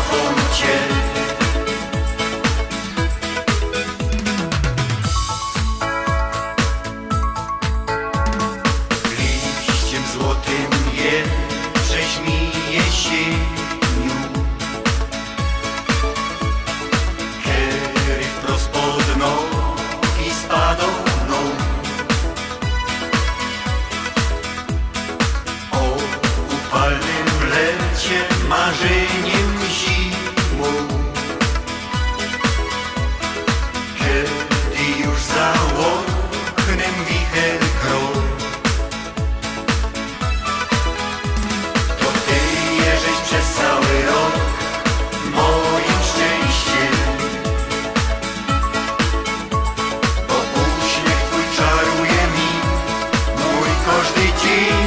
kocham Cię. Liściem złotym rzeźmi jesieniu, kiedy wprost pod nogi spadą mną. O upalnym lecie, marzeniem zimą, kiedy już za oknem wicher gro. Przez cały rok moim szczęściem, bo uśmiech Twój czaruje mi mój każdy dzień.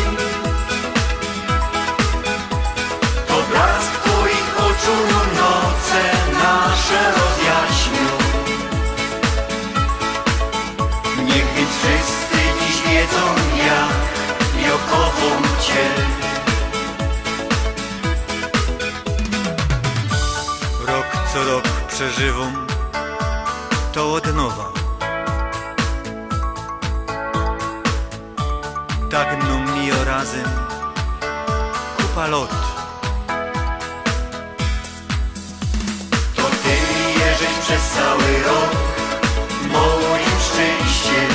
To blask Twoich oczu noce nasze rozjaśnią. Niech więc wszyscy dziś wiedzą, jak ja kocham Cię. Co rok przeżywam to od nowa. Tak mi razem kupa lot. To Ty jeżeś przez cały rok moim szczęściem,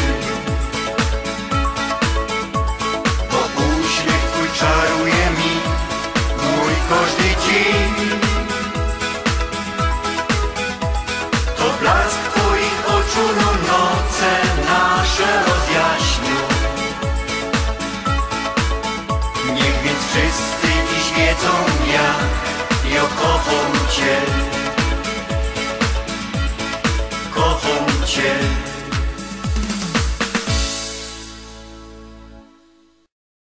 bo uśmiech Twój czaruje mi mój każdy dzień. Blask Twoich oczu noce nasze rozjaśnią. Niech więc wszyscy dziś wiedzą, jak ja kocham Cię. Kocham Cię.